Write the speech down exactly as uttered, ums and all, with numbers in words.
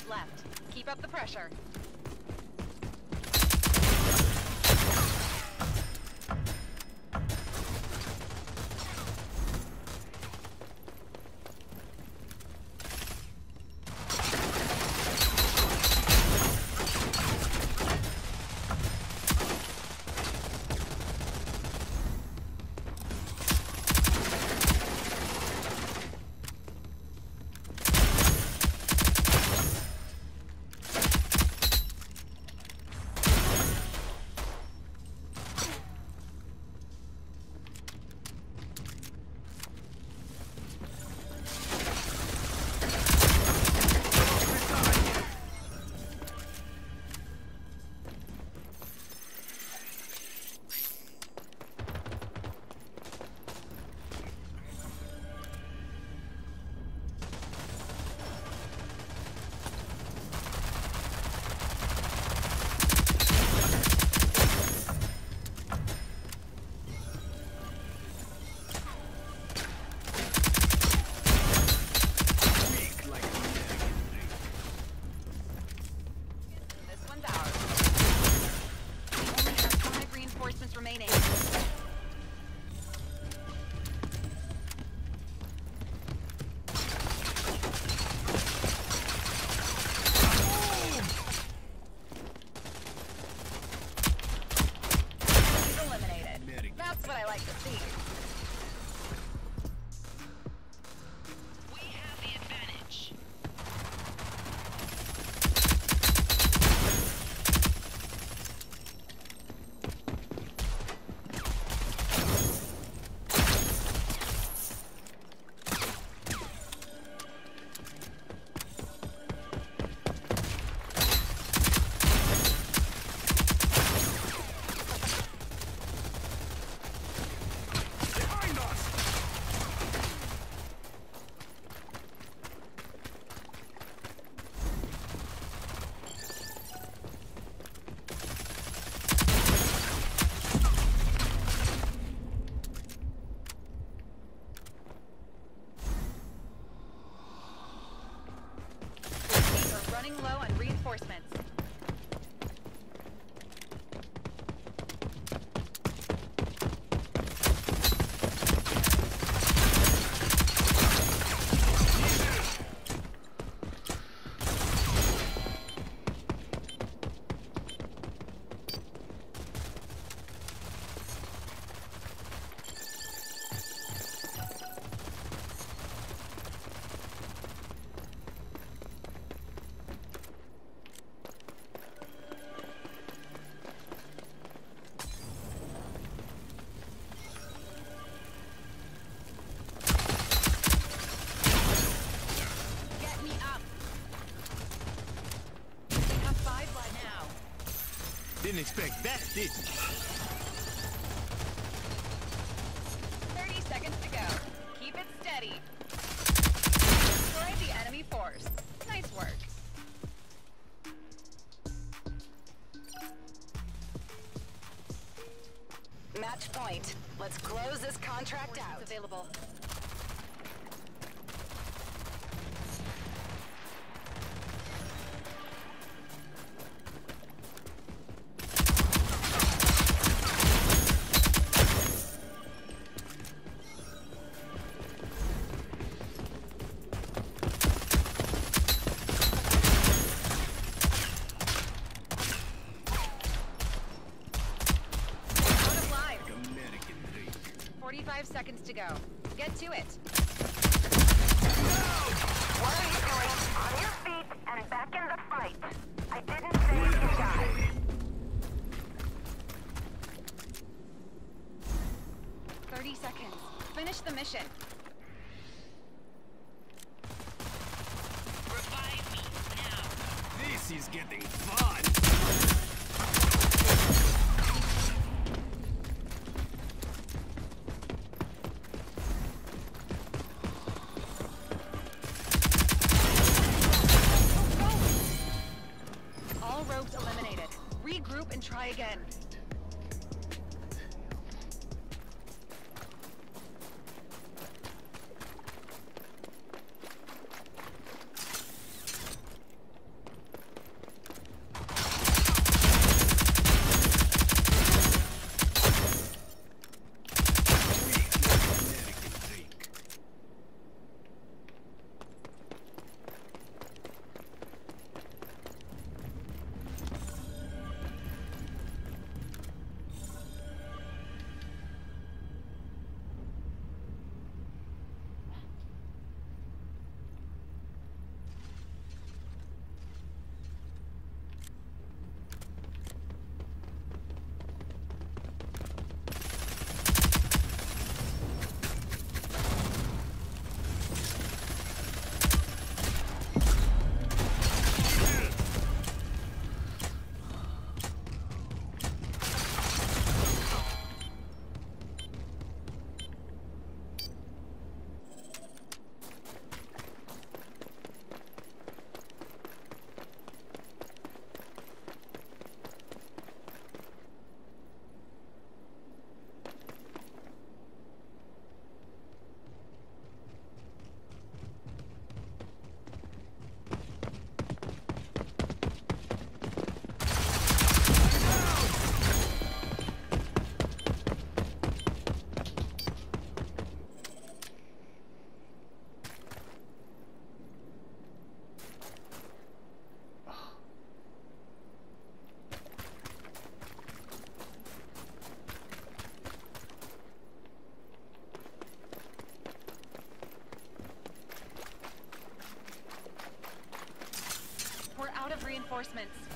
squads left. Keep up the pressure. Remaining. Eliminated. That's what I like to see. We have the advantage. Running low on reinforcements. Didn't expect that, did you? thirty seconds to go. Keep it steady. Destroy the enemy force. Nice work. Match point. Let's close this contract out. Available. forty-five seconds to go. Get to it. What are you doing? On your feet and back in the fight. I didn't say you die. thirty seconds. Finish the mission. Revive me now. This is getting fun. Eliminated. Regroup and try again. reinforcements.